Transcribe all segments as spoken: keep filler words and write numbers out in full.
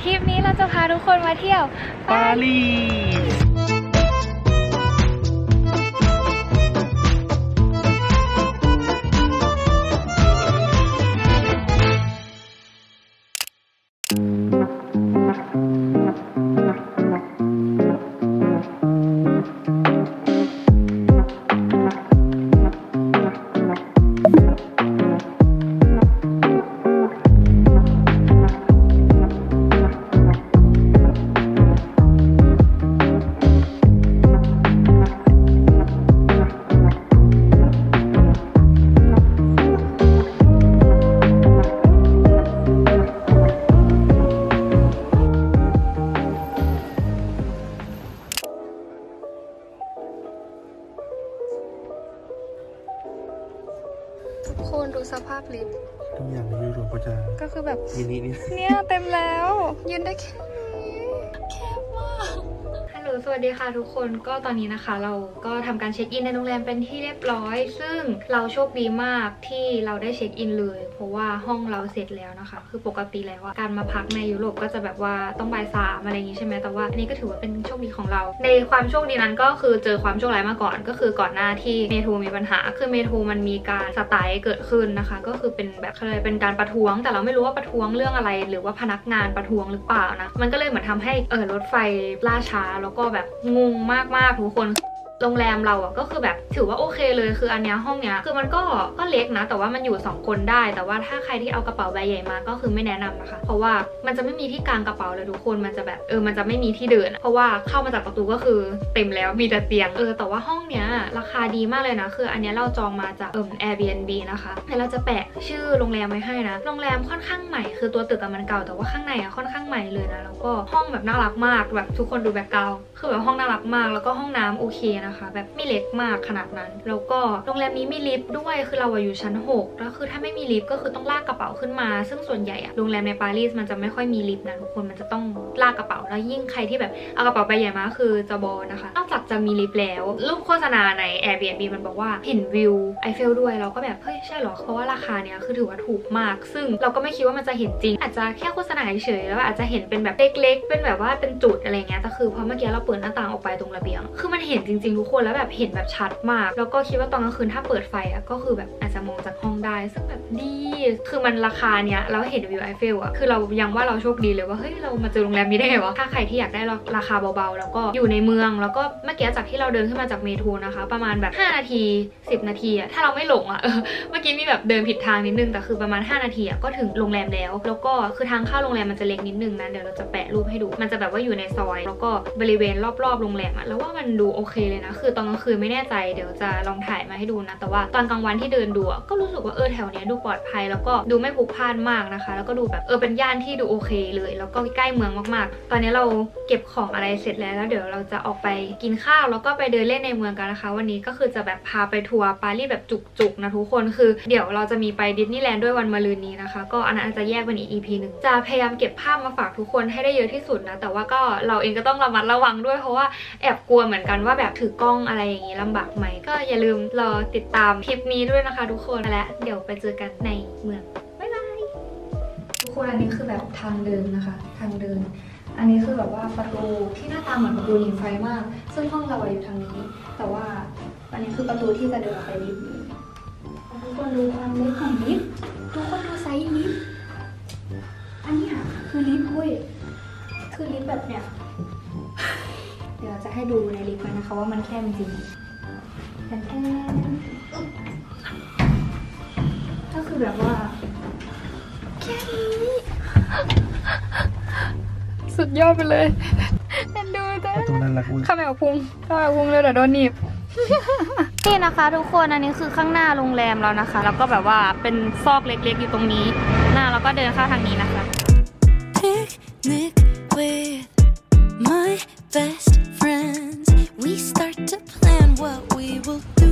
ทริปนี้เราจะพาทุกคนมาเที่ยวปารีสทุกคนดูสภาพลิฟต์ทุกอย่างในยุโรปก็จะก็คือแบบมินินี่เนี่ยเต็มแล้วยืนได้แค่นี้แคบมากฮัลโหลสวัสดีค่ะทุกคนก็ตอนนี้นะคะเราก็ทำการเช็คอินในโรงแรมเป็นที่เรียบร้อยซึ่งเราโชคดีมากที่เราได้เช็คอินเลยเพราะว่าห้องเราเสร็จแล้วนะคะคือปกติแล้วการมาพักในยุโรปก็จะแบบว่าต้องบ่ายสามอะไรอย่างงี้ใช่ไหมแต่ว่าอันนี้ก็ถือว่าเป็นโชคดีของเราในความโชคดีนั้นก็คือเจอความโชคร้ายมาก่อนก็คือก่อนหน้าที่เมโทรมีปัญหาคือเมโทรมันมีการสไตล์เกิดขึ้นนะคะก็คือเป็นแบบอะไรเป็นการประท้วงแต่เราไม่รู้ว่าประท้วงเรื่องอะไรหรือว่าพนักงานประท้วงหรือเปล่านะมันก็เลยเหมือนทำให้เออรถไฟล่าช้าแล้วก็แบบงงมากๆทุกคนโรงแรมเราอะก็คือแบบถือว่าโอเคเลยคืออันเนี้ยห้องเนี้ยคือมันก็ก็เล็กนะแต่ว่ามันอยู่สองคนได้แต่ว่าถ้าใครที่เอากระเป๋าใบใหญ่มาก็คือไม่แนะนำนะคะเพราะว่ามันจะไม่มีที่กางกระเป๋าเลยทุกคนมันจะแบบเออมันจะไม่มีที่เดินเพราะว่าเข้ามาจากประตูก็คือเต็มแล้วมีแต่เตียงเออแต่ว่าห้องเนี้ยราคาดีมากเลยนะคืออันเนี้ยเราจองมาจากเอ่อ Airbnb นะคะเดี๋ยวเราจะแปะชื่อโรงแรมไว้ให้นะโรงแรมค่อนข้างใหม่คือตัวตึกอะมันเก่าแต่ว่าข้างในอะค่อนข้างใหม่เลยนะแล้วก็ห้องแบบน่ารักมากแบบทุกคนดูแบ็คกราวด์คือแบบห้องน่ารักมากแล้วก็ห้องน้ำโอเคนะคะแบบไม่เล็กมากขนาดนั้นแล้วก็โรงแรมนี้มีลิฟต์ด้วยคือเราอยู่ชั้นหกแล้วคือถ้าไม่มีลิฟต์ก็คือต้องลากกระเป๋าขึ้นมาซึ่งส่วนใหญ่อะโรงแรมในปารีสมันจะไม่ค่อยมีลิฟต์นะทุกคนมันจะต้องลากกระเป๋าแล้วยิ่งใครที่แบบเอากระเป๋าใบใหญ่มาคือจะบอนะคะนอกจากจะมีลิฟต์แล้วรูปโฆษณาใน Airbnb มันบอกว่าเห็นวิวไอเฟลด้วยเราก็แบบเฮ้ยใช่หรอเพราะว่าราคาเนี้ยคือถือว่าถูกมากซึ่งเราก็ไม่คิดว่ามันจะเห็นจริงอาจจะแค่โฆษณาเฉยๆแล้วอาจจะเห็นเป็นแบบเล็กๆเป็นแบบว่าเป็นจุดอะไรเงี้ยแต่คือพอเมื่อกี้เราเปิดหน้าต่างออกไปตรงระเบียงคือมันเห็นจริงๆทุกคนแล้วแบบเห็นแบบชัดมากแล้วก็คิดว่าตอนกลางคืนถ้าเปิดไฟอะก็คือแบบอาจจะมองจากห้องได้ซึ่งแบบดีคือมันราคาเนี้ยแล้วเห็นวิวไอเฟลอะคือเรายังว่าเราโชคดีเลยว่าเฮ้ยเรามาเจอโรงแรมนี้ได้ไงวะถ้าใครที่อยากได้ราคาเบาๆแล้วก็อยู่ในเมืองแล้วก็เมื่อกี้จากที่เราเดินขึ้นมาจากเมโทรนะคะประมาณแบบห้านาทีสิบนาทีอะถ้าเราไม่หลงอะเออเมื่อกี้มีแบบเดินผิดทางนิดนึงแต่คือประมาณห้านาทีอะก็ถึงโรงแรมแล้วแล้วก็คือทางเข้าโรงแรมมันจะเล็กนิดนึงนะเดี๋ยวเราจะแปะรูปให้ดูมันจะแบบว่าอยู่ในซอยแล้วก็บริเวณรอบๆโรงแรมอะแล้วว่ามันดูโอเคเลยนะคือตอนกลางคืนไม่แน่ใจเดี๋ยวจะลองถ่ายมาให้ดูนะแต่ว่าตอนกลางวันที่เดินดูก็รู้สึกว่าเออแถวเนี้ยดูปลอดภัยแล้วก็ดูไม่พลุกพล่านมากนะคะแล้วก็ดูแบบเออเป็นย่านที่ดูโอเคเลยแล้วก็ใกล้เมืองมากๆตอนนี้เราเก็บของอะไรเสร็จแล้วแล้วเดี๋ยวเราจะออกไปกินข้าวแล้วก็ไปเดินเล่นในเมืองกันนะคะวันนี้ก็คือจะแบบพาไปทัวร์ปารีสแบบจุกๆนะทุกคนคือเดี๋ยวเราจะมีไปดิสนีย์แลนด์ด้วยวันมะรืนนี้นะคะก็อันนั้นอาจจะแยกเป็นอีก อี พี หนึ่งจะพยายามเก็บภาพมาฝากทุกคนให้ได้เยอะที่สุดนะแต่ว่าก็เราเองก็ต้องระมัดระวังด้วยเพราะว่าแอบกลัวเหมือนกันว่าแบบถือกล้องอะไรอย่างนี้ลำบากไหมก็อย่าลืมรอติดตามคลิปนี้ด้วยนะคะทุกคนและเดี๋ยวไปเจอกันในเมืองบ๊ายบายทุกคนอันนี้คือแบบทางเดินนะคะทางเดินอันนี้คือแบบว่าประตูที่หน้าตาเหมือนประตูหนีไฟมากซึ่งห้องเราอยู่ทางนี้แต่ว่าอันนี้คือประตูที่จะเดินออกไปลิฟต์ทุกคนดูความเล็กของลิฟต์ทุกคนดูไซส์ลิฟต์อันนี้คือลิฟต์เว้ยคือลิฟต์แบบเนี้ยเดี๋ยวจะให้ดูในลิฟต์นะคะว่ามันแคบจริงแค่ก็คือแบบว่าแค่นี้สุดยอดไปเลยเอ็นดูจ้ะตรงนั้นละคุณข้าแมวพุงข้าแมวพุงเลยเดี๋ยวโดนหนีบนี่นะคะทุกคนอันนี้คือข้างหน้าโรงแรมแล้วนะคะแล้วก็แบบว่าเป็นซอกเล็กๆอยู่ตรงนี้หน้าแล้วก็เดินเข้าทางนี้นะคะ Picnic with my best friends we start to plan what we will do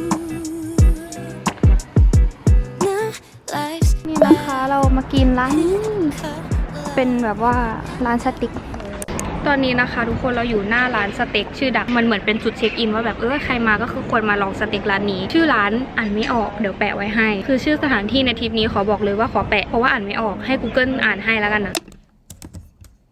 นี่นะคะเรามากินร้านนี้เป็นแบบว่าร้านสเต็กตอนนี้นะคะทุกคนเราอยู่หน้าร้านสเต็กชื่อดังมันเหมือนเป็นจุดเช็คอินว่าแบบเออใครมาก็คือควรมาลองสเต็กร้านนี้ชื่อร้านอ่านไม่ออกเดี๋ยวแปะไว้ให้คือชื่อสถานที่ในทริปนี้ขอบอกเลยว่าขอแปะเพราะว่าอ่านไม่ออกให้ Google อ่านให้แล้วกันนะ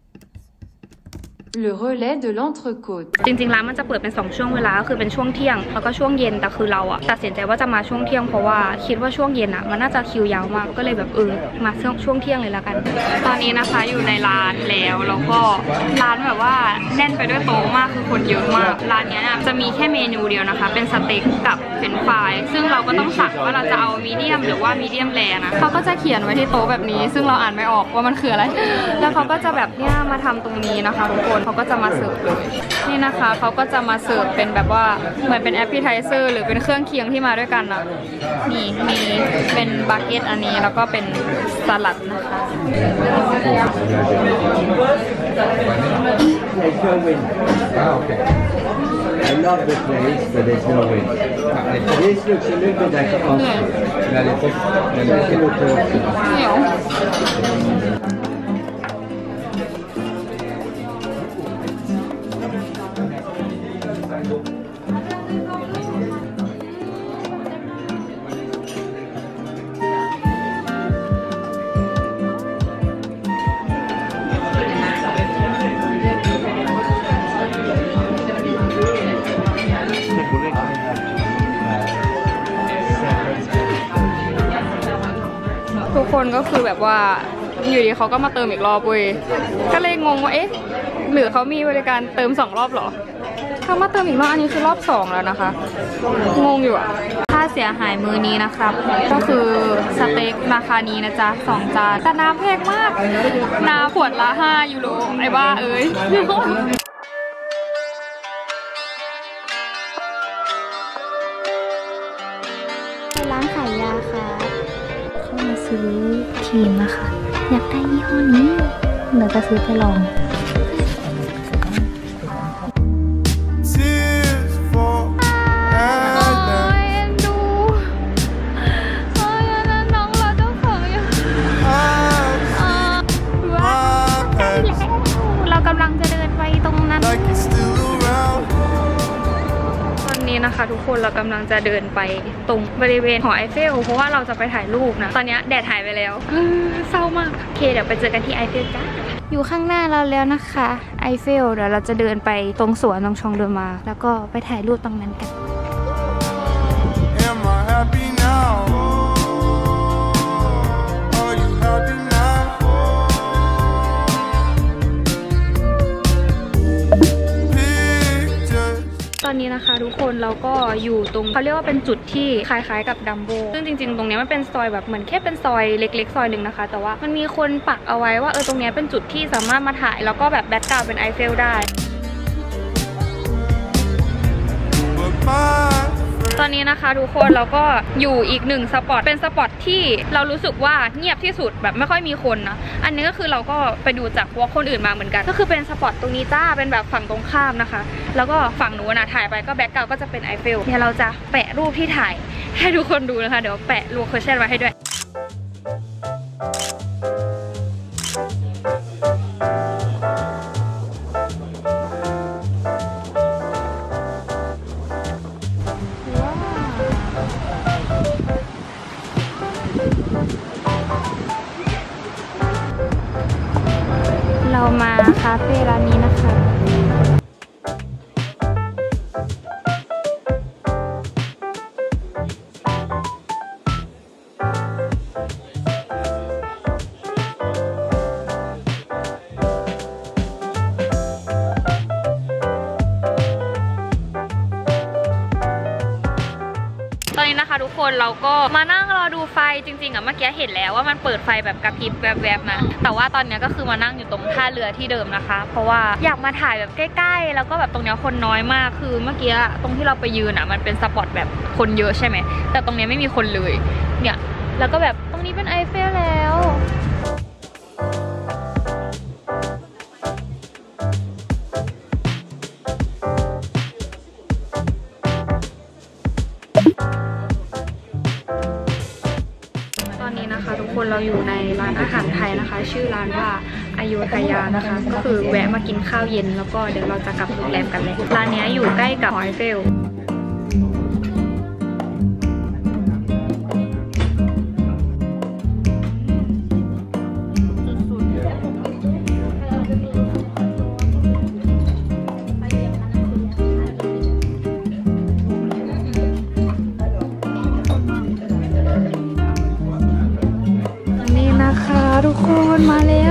Le relais de l'entrecôte จริงๆร้านมันจะเปิดเป็นสองช่วงเวลาก็คือเป็นช่วงเที่ยงแล้วก็ช่วงเย็นแต่คือเราอะตัดสินใจว่าจะมาช่วงเที่ยงเพราะว่าคิดว่าช่วงเย็นอะมันน่าจะคิวยาวมากก็เลยแบบเออมาช่วงช่วงเที่ยงเลยละกันตอนนี้นะคะอยู่ในร้านแล้วแล้วก็ร้านแบบว่าแน่นไปด้วยโต๊ะมากคือคนเยอะมากร้านนี้เนี่ยจะมีแค่เมนูเดียวนะคะเป็นสเต็กกับเฟรนช์ฟรายซึ่งเราก็ต้องสั่งว่าเราจะเอามีเดียมหรือว่ามีเดียมแรนะเขาก็จะเขียนไว้ที่โต๊ะแบบนี้ซึ่งเราอ่านไม่ออกว่ามันคืออะไรแล้วเขาก็จะแบบเนี่ยมาทำตรงนี้นะคะทุกคนเขาก็จะมาเสิร์ฟเลยนี่นะคะเขาก็จะมาเสิร์ฟเป็นแบบว่าเหมือนเป็นแอปเปิลไทเซอร์หรือเป็นเครื่องเคียงที่มาด้วยกันนะนี่มีเป็นบาเกตอันนี้แล้วก็เป็นสลัดนะคะ I love the place, but there's no wind. This looks a little bit like a hospital. Mais laissez l'auteur. เหนียวทุกคนก็คือแบบว่าอยู่ดีเขาก็มาเติมอีกรอบเว้ยก็เลยงงว่าเอ๊ะหรือเขามีบริการเติมสองรอบหรอเขามาเติมอีกรอบอันนี้คือรอบสองแล้วนะคะงงอยู่อะค่าเสียหายมื้อนี้นะครับก็คือสเต็กราคานี้นะจ๊ะสองจานแต่น้ำแพงมากน้ำขวดละห้ายูโรไอ้บ้าเอ้ยร้านขายยาค่ะเข้ามาซื้อครีมนะคะอยากได้ยี่ห้อนี้เดี๋ยวจะซื้อไปลองนะคะทุกคนเรากำลังจะเดินไปตรงบริเวณหอไอเฟลเพราะว่าเราจะไปถ่ายรูปนะตอนนี้แดดหายไปแล้วเศร้ามากโอเคเดี๋ยวไปเจอกันที่ไอเฟลจ้าอยู่ข้างหน้าเราแล้วนะคะไอเฟลเดี๋ยวเราจะเดินไปตรงสวนตรงชองเดอมาแล้วก็ไปถ่ายรูปตรงนั้นกันตอนนี้นะคะทุกคนเราก็อยู่ตรงเขาเรียกว่าเป็นจุดที่คล้ายๆกับดัมโบซึ่งจริงๆตรงนี้มันเป็นซอยแบบเหมือนแค่เป็นซอยเล็กๆซอยหนึ่งนะคะแต่ว่ามันมีคนปักเอาไว้ว่าเออตรงนี้เป็นจุดที่สามารถมาถ่ายแล้วก็แบบแบ็คกราวด์เป็นไอเฟลได้ตอนนี้นะคะทุกคนเราก็อยู่อีกหนึ่งสปอตเป็นสปอตที่เรารู้สึกว่าเงียบที่สุดแบบไม่ค่อยมีคนนะอันนี้ก็คือเราก็ไปดูจากวอล์กคนอื่นมาเหมือนกันก็คือเป็นสปอตตรงนี้จ้าเป็นแบบฝั่งตรงข้ามนะคะแล้วก็ฝั่งนู้นนะถ่ายไปก็แบ็คกราวด์ก็จะเป็นไอเฟลเนี่ยเราจะแปะรูปที่ถ่ายให้ทุกคนดูนะคะเดี๋ยวแปะโลเคชั่นไว้ให้ด้วยเรามาคาเฟ่ร้านนี้นะคะ นี้นะคะทุกคนเราก็มานั่งรอดูไฟจริงๆอ่ะเมื่อกี้เห็นแล้วว่ามันเปิดไฟแบบกระพริบแวบๆนะแต่ว่าตอนนี้ก็คือมานั่งอยู่ตรงท่าเรือที่เดิมนะคะเพราะว่าอยากมาถ่ายแบบใกล้ๆแล้วก็แบบตรงนี้คนน้อยมากคือเมื่อกี้ตรงที่เราไปยืนอ่ะมันเป็นสปอตแบบคนเยอะใช่ไหมแต่ตรงนี้ไม่มีคนเลยเนี่ยแล้วก็แบบตรงนี้เป็นไอเฟลแล้วทุกคนเราอยู่ในร้านอาหารไทยนะคะชื่อร้านว่าอโยธยานะคะก็คือแวะมากินข้าวเย็นแล้วก็เดี๋ยวเราจะกลับโรงแรมกันเลยร้านนี้อยู่ใกล้กับหอไอเฟล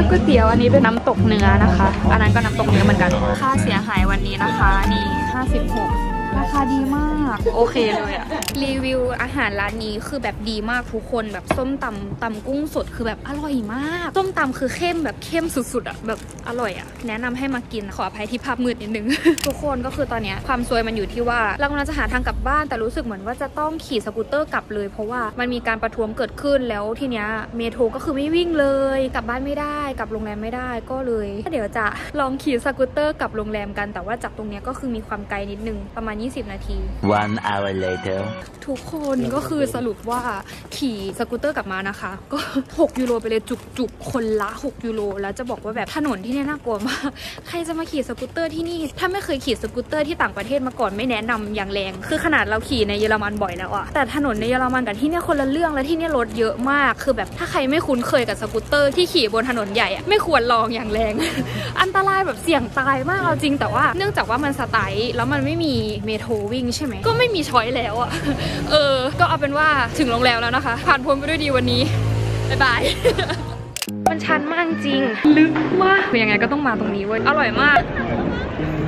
ก๋วยเตี๋ยวอันนี้เป็นน้ำตกเนื้อนะคะอันนั้นก็น้ำตกเนื้อเหมือนกันค่าเสียหายวันนี้นะคะนี่ห้าสิบหกราคาดีมากโอเคเลยอะรีวิวอาหารร้านนี้คือแบบดีมากทุกคนแบบส้มตำตำกุ้งสดคือแบบอร่อยมากส้มตำคือเข้มแบบเข้มสุดๆอะแบบอร่อยอะแนะนำให้มากินขออภัยที่ภาพมืดนิดนึง ทุกคนก็คือตอนนี้ความซวยมันอยู่ที่ว่าเรากำลังจะหาทางกลับบ้านแต่รู้สึกเหมือนว่าจะต้องขี่สกูตเตอร์กลับเลยเพราะว่ามันมีการประท้วงเกิดขึ้นแล้วทีเนี้ยเมโทรก็คือไม่วิ่งเลยกลับบ้านไม่ได้กลับโรงแรมไม่ได้ก็เลยเดี๋ยวจะลองขี่สกูตเตอร์กลับโรงแรมกันแต่ว่าจากตรงเนี้ยก็คือมีความไกลนิดนึงประมาณยี่สิบนาที One hour later ทุกคนก็คือสรุปว่าขี่สกูตเตอร์กลับมานะคะก็หกยูโรไปเลยจุกๆคนละหกยูโรแล้วจะบอกว่าแบบถนนที่นี่น่ากลัวมากใครจะมาขี่สกูตเตอร์ที่นี่ถ้าไม่เคยขี่สกูตเตอร์ที่ต่างประเทศมาก่อนไม่แนะนำอย่างแรงคือขนาดเราขี่ในเยอรมันบ่อยแล้วอะแต่ถนนในเยอรมันกับที่นี่คนละเรื่องและที่นี่รถเยอะมากคือแบบถ้าใครไม่คุ้นเคยกับสกูตเตอร์ที่ขี่บนถนนใหญ่อะไม่ควรลองอย่างแรง อันตรายแบบเสี่ยงตายมากเอาจริงแต่ว่าเนื่องจากว่ามันสไตล์แล้วมันไม่มีเมโทรวิ่งใช่ไหมก็ไม่มีช้อยแล้วอะเออก็เอาเป็นว่าถึงโรงแรมแล้วนะคะผ่านพ้นไปด้วยดีวันนี้บ๊ายบาย มันชันมากจริงลึกมากคือยังไงก็ต้องมาตรงนี้เว้ยอร่อยมาก